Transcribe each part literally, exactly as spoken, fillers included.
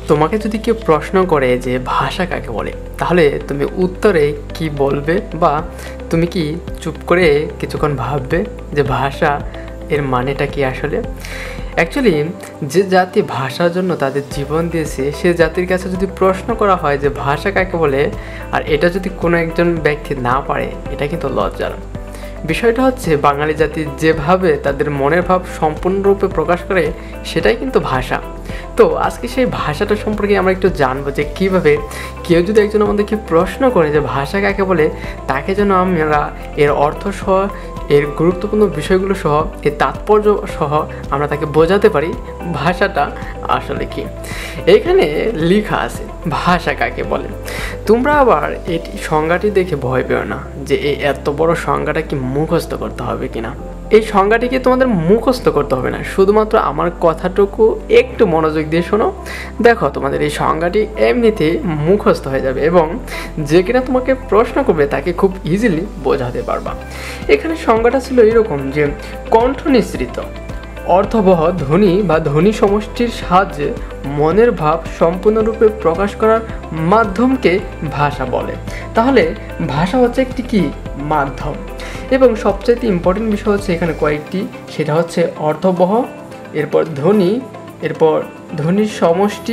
তোমাকে যদি কেউ প্রশ্ন করে যে ভাষা কাকে বলে, তাহলে তুমি উত্তরে কি বলবে, বা তুমি কি চুপ করে কিছুক্ষণ ভাববে যে ভাষা এর মানেটা কি আসলে? অ্যাকচুয়ালি যে জাতি ভাষার জন্য তাদের জীবন দিয়েছে, সে জাতির কাছে যদি প্রশ্ন করা হয় যে ভাষা কাকে বলে, আর এটা যদি কোনো একজন ব্যক্তি না পারে, এটা কিন্তু লজ্জার বিষয়টা হচ্ছে বাঙালি জাতি যেভাবে তাদের মনের ভাব সম্পূর্ণরূপে প্রকাশ করে, সেটাই কিন্তু ভাষা। তো আজকে সেই ভাষাটা সম্পর্কে আমরা একটু জানবো যে কীভাবে কেউ যদি একজন আমাদেরকে প্রশ্ন করে যে ভাষা কাকে বলে, তাকে যেন আমরা এর অর্থ সহ, এর গুরুত্বপূর্ণ বিষয়গুলো সহ, এর তাৎপর্য সহ আমরা তাকে বোঝাতে পারি ভাষাটা আসলে কি। এখানে লেখা আছে ভাষা কাকে বলে। তোমরা আবার এটি সংজ্ঞাটি দেখে ভয় পেও না যে এই এত বড় সংজ্ঞাটা কি মুখস্থ করতে হবে কিনা। এই সংজ্ঞাটিকে তোমাদের মুখস্থ করতে হবে না, শুধুমাত্র আমার কথাটুকু একটু মনোযোগ দিয়ে শোনো। দেখো, তোমাদের এই সংজ্ঞাটি এমনিতে মুখস্থ হয়ে যাবে এবং যে কিনা তোমাকে প্রশ্ন করবে তাকে খুব ইজিলি বোঝাতে পারবা। এখানে সংজ্ঞাটা ছিল এরকম যে কণ্ঠ নিঃসৃত অর্থবহ ধ্বনি বা ধ্বনি সমষ্টির সাহায্যে মনের ভাব সম্পূর্ণরূপে প্রকাশ করার মাধ্যমকে ভাষা বলে। তাহলে ভাষা হচ্ছে একটি কি মাধ্যম, এবং সবচেয়ে ইম্পর্টেন্ট বিষয় হচ্ছে এখানে কয়েকটি, সেটা হচ্ছে অর্থবহ, এরপর ধ্বনি, এরপর ধ্বনির সমষ্টি,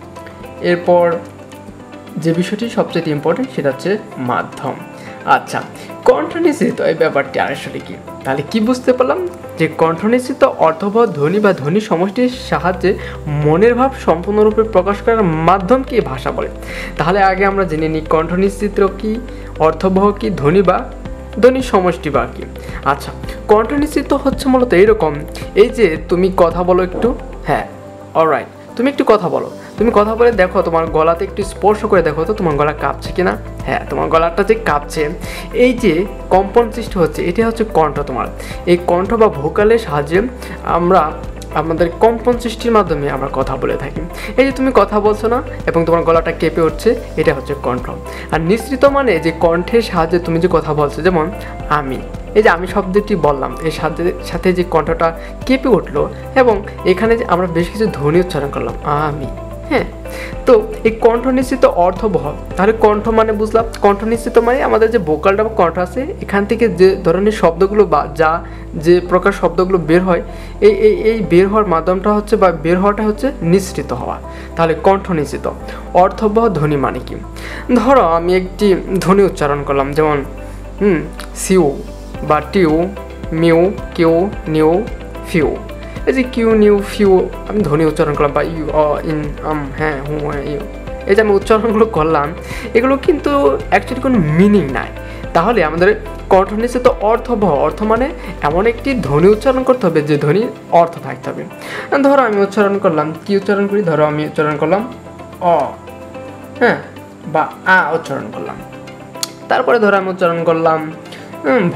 এরপর যে বিষয়টি সবচেয়ে ইম্পর্টেন্ট সেটা হচ্ছে মাধ্যম। আচ্ছা, কণ্ঠনিঃসৃত এই ব্যাপারটি আসলে কি? তাহলে কি বুঝতে পারলাম যে কণ্ঠনিঃসৃত অর্থবহ ধ্বনি বা ধ্বনি সমষ্টির সাহায্যে মনের ভাব সম্পূর্ণরূপে প্রকাশ করার মাধ্যমকে ভাষা বলে। তাহলে আগে আমরা জেনে নিই কণ্ঠনিঃসৃত কি, অর্থবহ কি, ধ্বনি বা ধ্বনি সমষ্টি বা কি। আচ্ছা, কণ্ঠনিঃসৃত হচ্ছে মূলত এইরকম, এই যে তুমি কথা বলো একটু, হ্যাঁ অলরাইট, তুমি একটু কথা বলো, তুমি কথা বলে দেখো তোমার গলাতে একটু স্পর্শ করে দেখো তো তোমার গলা কাঁপছে কিনা। হ্যাঁ, তোমার গলাটা যে কাঁপছে, এই যে কম্পন সৃষ্টি হচ্ছে, এটা হচ্ছে কণ্ঠ। তোমার এই কণ্ঠ বা ভোকালের সাহায্যে আমরা আমাদের কম্পন সৃষ্টির মাধ্যমে আমরা কথা বলে থাকি। এই যে তুমি কথা বলছো না এবং তোমার গলাটা কেঁপে উঠছে, এটা হচ্ছে কণ্ঠ। আর নিঃসৃত মানে যে কণ্ঠের সাহায্যে তুমি যে কথা বলছো, যেমন আমি, এই যে আমি শব্দটি বললাম, এর সাথে সাথে যে কণ্ঠটা কেঁপে উঠলো এবং এখানে যে আমরা বেশ কিছু ধ্বনি উচ্চারণ করলাম, আমি। হ্যাঁ, তো এই কণ্ঠ নিঃসৃত অর্থবহ, তাহলে কণ্ঠ মানে বুঝলাম, কণ্ঠ নিঃসৃত মানে আমাদের যে ভোকালটা বা কণ্ঠ আছে, এখান থেকে যে ধরনের শব্দগুলো বা যা যে প্রকার শব্দগুলো বের হয়, এই এই এই বের হওয়ার মাধ্যমটা হচ্ছে বা বের হওয়াটা হচ্ছে নিঃসৃত হওয়া। তাহলে কণ্ঠ নিঃসৃত অর্থবহ ধ্বনি মানে কি? ধরো আমি একটি ধ্বনি উচ্চারণ করলাম, যেমন হুম সিউ বা টিউ, মিউ, কিউ, নিউ, ফিউ। এই যে কিউ, নিউ, ফিউ আমি ধ্বনি উচ্চারণ করলাম, বা ইউ, অ, ইন, আম, হ্যাঁ, হু, ইউ, এই যে আমি উচ্চারণগুলো করলাম, এগুলো কিন্তু অ্যাকচুয়ালি কোনো মিনিং নাই। তাহলে আমাদের কণ্ঠ নিঃসৃত অর্থবহ, অর্থ মানে এমন একটি ধ্বনি উচ্চারণ করতে হবে যে ধ্বনির অর্থ থাকতে হবে। ধরো আমি উচ্চারণ করলাম, কি উচ্চারণ করি, ধরো আমি উচ্চারণ করলাম অ, হ্যাঁ, বা আ উচ্চারণ করলাম। তারপরে ধরো আমি উচ্চারণ করলাম ভ,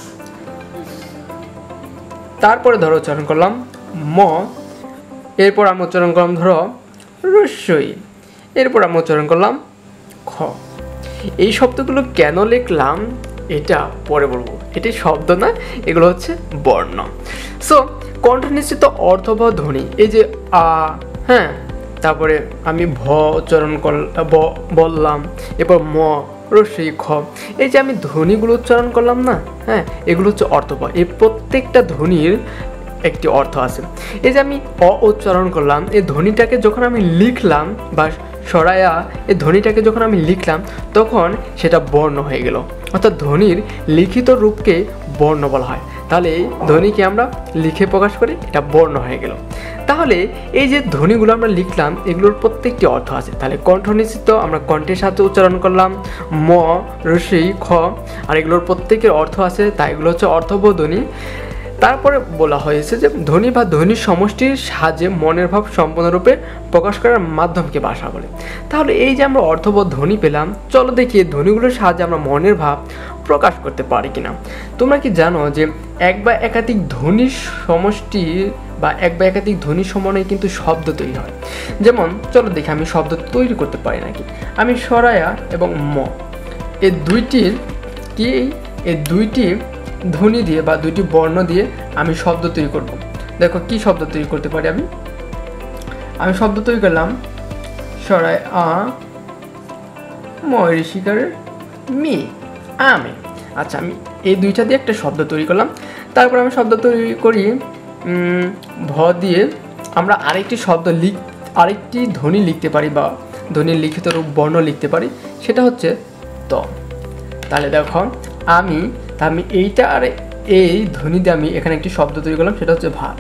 তারপরে ধরো উচ্চারণ করলাম ম, এরপর আমি উচ্চারণ করলাম ধরো রস্যই, এরপর আমি উচ্চারণ করলাম খ। এই শব্দগুলো কেন লিখলাম এটা পরে বলবো, এটি শব্দ না, এগুলো হচ্ছে বর্ণ। সো কণ্ঠ নিঃসৃত অর্থবহ ধ্বনি, এই যে আ, হ্যাঁ, তারপরে আমি ভ উচ্চারণ করলাম, বললাম, এরপর ম, রস্যই, খ, এই যে আমি ধ্বনিগুলো উচ্চারণ করলাম না, হ্যাঁ, এগুলো হচ্ছে অর্থবহ। এই প্রত্যেকটা ধ্বনির একটি অর্থ আছে। এই যে আমি অ উচ্চারণ করলাম, এই ধ্বনিটাকে যখন আমি লিখলাম বা সরায়া, এই ধ্বনিটাকে যখন আমি লিখলাম তখন সেটা বর্ণ হয়ে গেল, অর্থাৎ ধ্বনির লিখিত রূপকে বর্ণ বলা হয়। তাহলে এই ধ্বনিকে আমরা লিখে প্রকাশ করি, এটা বর্ণ হয়ে গেল। তাহলে এই যে ধ্বনিগুলো আমরা লিখলাম, এগুলোর প্রত্যেকটি অর্থ আছে। তাহলে কণ্ঠ নিঃসৃত আমরা কণ্ঠের সাথে উচ্চারণ করলাম, ম, রস্যই, খ, আর এগুলোর প্রত্যেকের অর্থ আছে, তাই এগুলো হচ্ছে অর্থবহ ধ্বনি। তারপরে বলা হয়েছে যে ধ্বনি বা ধ্বনির সমষ্টির সাহায্যে মনের ভাব সম্পূর্ণরূপে প্রকাশ করার মাধ্যমকে ভাষা বলে। তাহলে এই যে আমরা অর্থবহ ধ্বনি পেলাম, চলো দেখি এই ধ্বনিগুলোর সাহায্যে আমরা মনের ভাব প্রকাশ করতে পারি কিনা। তোমরা কি জানো যে এক বা একাধিক ধ্বনির সমষ্টি বা এক বা একাধিক ধ্বনির সমন্বয়ে কিন্তু শব্দ তৈরি হয়। যেমন চলো দেখি আমি শব্দ তৈরি করতে পারি নাকি। আমি সরায়া এবং ম, এই দুইটির কি এই দুইটি ধ্বনি দিয়ে বা দুইটি বর্ণ দিয়ে আমি শব্দ তৈরি করব। দেখো কি শব্দ তৈরি করতে পারি আমি। আমি শব্দ তৈরি করলাম সরাই আ, ময়ূরী শিকারের মি, আমি। আচ্ছা, আমি এই দুইটা দিয়ে একটা শব্দ তৈরি করলাম। তারপর আমি শব্দ তৈরি করি ভ দিয়ে। আমরা আরেকটি শব্দ লিখ আরেকটি ধ্বনি লিখতে পারি বা ধ্বনির লিখিত রূপ বর্ণ লিখতে পারি, সেটা হচ্ছে ত। তাহলে দেখো, আমি আমি এইটা আর এই ধ্বনি দিয়ে আমি এখানে একটি শব্দ তৈরি করলাম, সেটা হচ্ছে ভাত।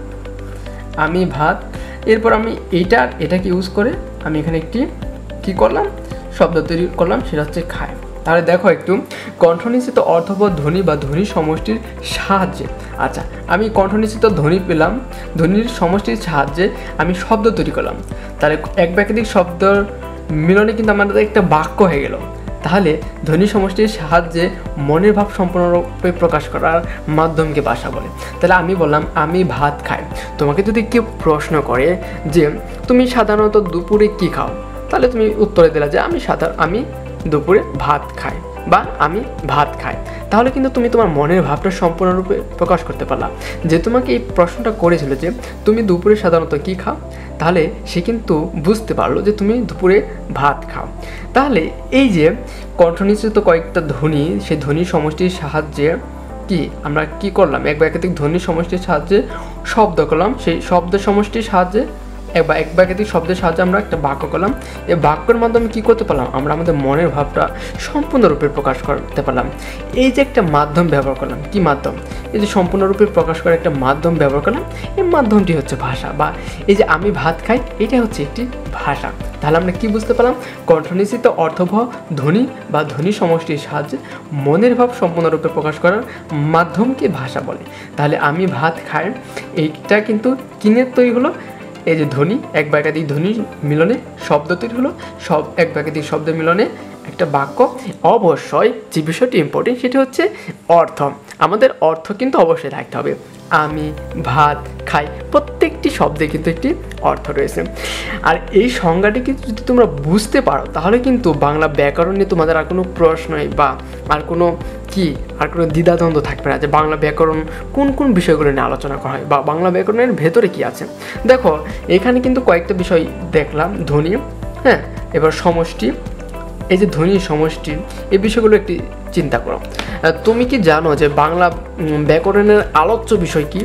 আমি ভাত। এরপর আমি এইটা আর এটাকে ইউজ করে আমি এখানে একটি কী করলাম, শব্দ তৈরি করলাম, সেটা হচ্ছে খায়। তাহলে দেখো একটু, কণ্ঠনিশ্চিত অর্থবহ ধ্বনি বা ধ্বনি সমষ্টির সাহায্যে, আচ্ছা আমি কণ্ঠনিশ্চিত ধ্বনি পেলাম, ধ্বনির সমষ্টির সাহায্যে আমি শব্দ তৈরি করলাম। তাহলে এক বা একাধিক শব্দের মিলনে কিন্তু আমাদের একটা বাক্য হয়ে গেল। তাহলে ধ্বনি সমষ্টির সাহায্যে মনের ভাব সম্পূর্ণরূপে প্রকাশ করার মাধ্যমকে ভাষা বলে। তাহলে আমি বললাম আমি ভাত খাই। তোমাকে যদি কেউ প্রশ্ন করে যে তুমি সাধারণত দুপুরে কী খাও, তাহলে তুমি উত্তরে দিলা যে আমি সাধারণ আমি দুপুরে ভাত খাই বা আমি ভাত খাই। তাহলে কিন্তু তুমি তোমার মনের ভাবটা সম্পূর্ণরূপে প্রকাশ করতে পারলা। যে তোমাকে এই প্রশ্নটা করেছিল যে তুমি দুপুরে সাধারণত কী খাও, তাহলে সে কিন্তু বুঝতে পারলো যে তুমি দুপুরে ভাত খাও। তাহলে এই যে কণ্ঠনিশ্চিত কয়েকটা ধ্বনি, সেই ধ্বনি সমষ্টির সাহায্যে কি আমরা কি করলাম, এক বা একাধিক ধ্বনি সমষ্টির সাহায্যে শব্দ করলাম। সেই শব্দ সমষ্টির সাহায্যে এক বা এক বা একাধিক শব্দের সাহায্যে আমরা একটা বাক্য করলাম। এই বাক্যের মাধ্যমে কী করতে পারলাম, আমরা আমাদের মনের ভাবটা সম্পূর্ণরূপে প্রকাশ করতে পারলাম। এই যে একটা মাধ্যম ব্যবহার করলাম, কি মাধ্যম, এই যে সম্পূর্ণরূপে প্রকাশ করার একটা মাধ্যম ব্যবহার করলাম, এই মাধ্যমটি হচ্ছে ভাষা। বা এই যে আমি ভাত খাই, এটা হচ্ছে একটি ভাষা। তাহলে আমরা কি বুঝতে পারলাম, কণ্ঠনিশ্চিত অর্থবহ ধ্বনি বা ধ্বনি সমষ্টির সাহায্যে মনের ভাব সম্পূর্ণরূপে প্রকাশ করার মাধ্যমকে ভাষা বলে। তাহলে আমি ভাত খাই, এইটা কিন্তু কিনের তৈরি হলো, এই যে ধ্বনি এক বা একাধিক ধ্বনি মিলনে শব্দ তৈরি হলো, সব এক বা একাধিক শব্দের মিলনে একটা বাক্য। অবশ্যই যে বিষয়টি ইম্পর্টেন্ট সেটি হচ্ছে অর্থ। আমাদের অর্থ কিন্তু অবশ্যই থাকতে হবে। আমি ভাত খাই, প্রত্যেকটি শব্দে কিন্তু একটি অর্থ রয়েছে। আর এই সংজ্ঞাটিকে যদি তোমরা বুঝতে পারো, তাহলে কিন্তু বাংলা ব্যাকরণ নিয়ে তোমাদের আর কোনো প্রশ্নই বা আর কোনো কি আর কোনো দ্বিধাদ্বন্দ্ব থাকবে না যে বাংলা ব্যাকরণ কোন কোন বিষয়গুলো নিয়ে আলোচনা করা হয় বা বাংলা ব্যাকরণের ভেতরে কি আছে। দেখো এখানে কিন্তু কয়েকটা বিষয় দেখলাম, ধ্বনি, হ্যাঁ, এবার সমষ্টি, এই যে ধ্বনি সমষ্টি, এই বিষয়গুলো একটি চিন্তা করো। তুমি কি জানো যে বাংলা ব্যাকরণের আলোচ্য বিষয় কি?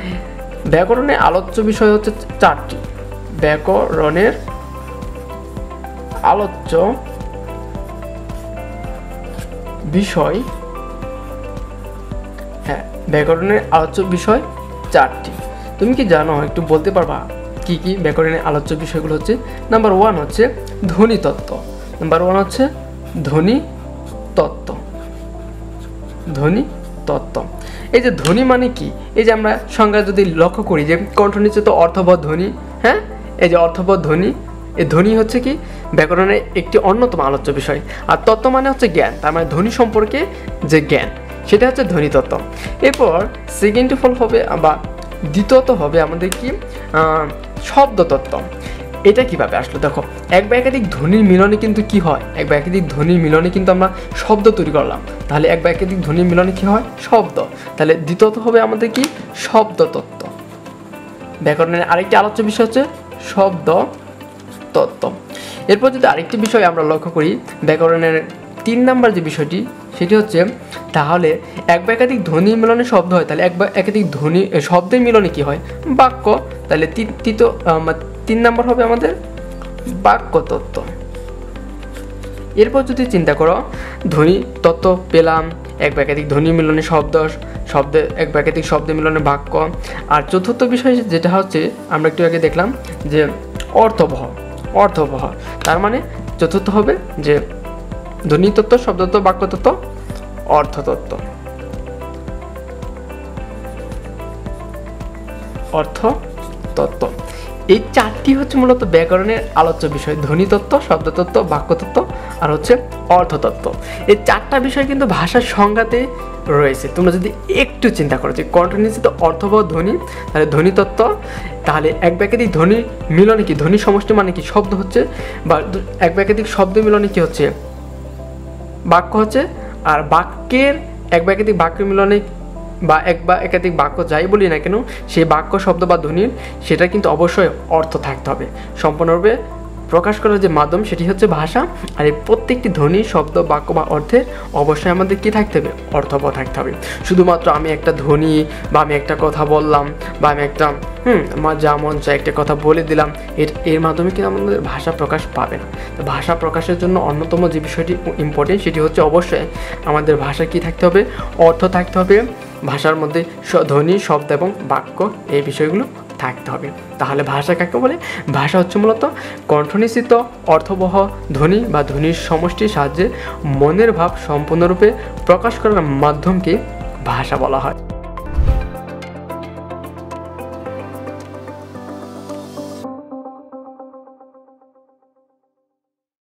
ব্যাকরণের আলোচ্য বিষয় হচ্ছে চারটি। ব্যাকরণের আলোচ্য বিষয়, হ্যাঁ, ব্যাকরণের আলোচ্য বিষয় চারটি। তুমি কি জানো, একটু বলতে পারবা কি কি ব্যাকরণের আলোচ্য বিষয়গুলো হচ্ছে? নাম্বার ওয়ান হচ্ছে ধ্বনি তত্ত্ব। নাম্বার ওয়ান হচ্ছে ধ্বনি তত্ত্ব। ধ্বনি তত্ত্ব, এই যে ধ্বনি মানে কি, এই যে আমরা সংজ্ঞা যদি লক্ষ্য করি যে কণ্ঠনিশ্চিত অর্থবহ ধ্বনি, হ্যাঁ, এই যে অর্থবহ ধ্বনি, এই ধ্বনি হচ্ছে কি ব্যাকরণের একটি অন্যতম আলোচ্য বিষয়। আর তত্ত্ব মানে হচ্ছে জ্ঞান, তার মানে ধ্বনি সম্পর্কে যে জ্ঞান, সেটা হচ্ছে ধ্বনি তত্ত্ব। এরপর সেকেন্ড ফল হবে বা দ্বিতীয়ত হবে আমাদের কি শব্দ তত্ত্ব। এটা কিভাবে আসলো, দেখো এক বা একাধিক ধ্বনির মিলনে কিন্তু কি হয়, এক বা একাধিক ধ্বনির মিলনে কিন্তু আমরা শব্দ তৈরি করলাম। তাহলে এক বা একাধিক ধ্বনির মিলনে কি হয়, শব্দ। তাহলে দ্বিতীয়ত হবে আমাদের কি শব্দ তত্ত্ব। ব্যাকরণের আরেকটি আলোচ্য বিষয় হচ্ছে শব্দ তত্ত্ব। এরপর যদি আরেকটি বিষয় আমরা লক্ষ্য করি, ব্যাকরণের তিন নাম্বার যে বিষয়টি, সেটি হচ্ছে তাহলে এক বা একাধিক ধ্বনি মিলনে শব্দ হয়, তাহলে এক বা একাধিক ধ্বনি শব্দের মিলনে কি হয়, বাক্য। তাহলে তৃতীয় তিন নাম্বার হবে আমাদের বাক্য তত্ত্ব। এরপর যদি চিন্তা করো, ধ্বনি তত্ত্ব পেলাম, এক বা একাধিক ধ্বনি মিলনে শব্দ, শব্দে এক বা একাধিক শব্দ মিলনে বাক্য। আর চতুর্থ বিষয় যেটা হচ্ছে আমরা একটু আগে দেখলাম যে অর্থবহ। অর্থবহ তার মানে চতুর্থ হবে যে ধ্বনি তত্ত্ব, শব্দ তত্ত্ব, বাক্য তত্ত্ব, অর্থতত্ত্ব। অর্থ তত্ত্ব, এই চারটি হচ্ছে মূলত ব্যাকরণের আলোচ্য বিষয়, ধ্বনিতত্ত্ব, শব্দতত্ত্ব, বাক্যতত্ত্ব আর হচ্ছে অর্থতত্ত্ব। এই চারটা বিষয় কিন্তু ভাষার সংজ্ঞাতে রয়েছে। তোমরা যদি একটু চিন্তা করো যে কণ্ঠনিশ্চিত অর্থবহ ধ্বনি, তাহলে ধ্বনিতত্ত্ব, তাহলে এক বা একাধিক ধ্বনি মিলনে কি, ধ্বনি সমষ্টি মানে কি শব্দ হচ্ছে, বা এক বা একাধিক শব্দ মিলনে কি হচ্ছে বাক্য হচ্ছে, আর বাক্যের এক বা একাধিক বাক্য মিলনে বা এক বা একাধিক বাক্য যাই বলি না কেন, সেই বাক্য শব্দ বা ধ্বনির সেটা কিন্তু অবশ্যই অর্থ থাকতে হবে, সম্পূর্ণরূপে প্রকাশ করার যে মাধ্যম সেটি হচ্ছে ভাষা। আর এই প্রত্যেকটি ধ্বনি, শব্দ, বাক্য বা অর্থের অবশ্যই আমাদের কী থাকতে হবে? অর্থবহ থাকতে হবে। শুধুমাত্র আমি একটা ধ্বনি বা আমি একটা কথা বললাম বা আমি একটা হুম আমার যা মন চায় একটা কথা বলে দিলাম, এর এর মাধ্যমে কিন্তু আমাদের ভাষা প্রকাশ পাবে না। তো ভাষা প্রকাশের জন্য অন্যতম যে বিষয়টি ইম্পর্টেন্ট সেটি হচ্ছে অবশ্যই আমাদের ভাষা কী থাকতে হবে? অর্থ থাকতে হবে। ভাষার মধ্যে ধ্বনি, শব্দ এবং বাক্য এই বিষয়গুলো থাকতে হবে। তাহলে ভাষা কাকে বলে? ভাষা হচ্ছে মূলত কণ্ঠনিঃসৃত অর্থবহ ধ্বনি বা ধ্বনির সমষ্টির সাহায্যে মনের ভাব সম্পূর্ণরূপে প্রকাশ করার মাধ্যমকে ভাষা বলা হয়।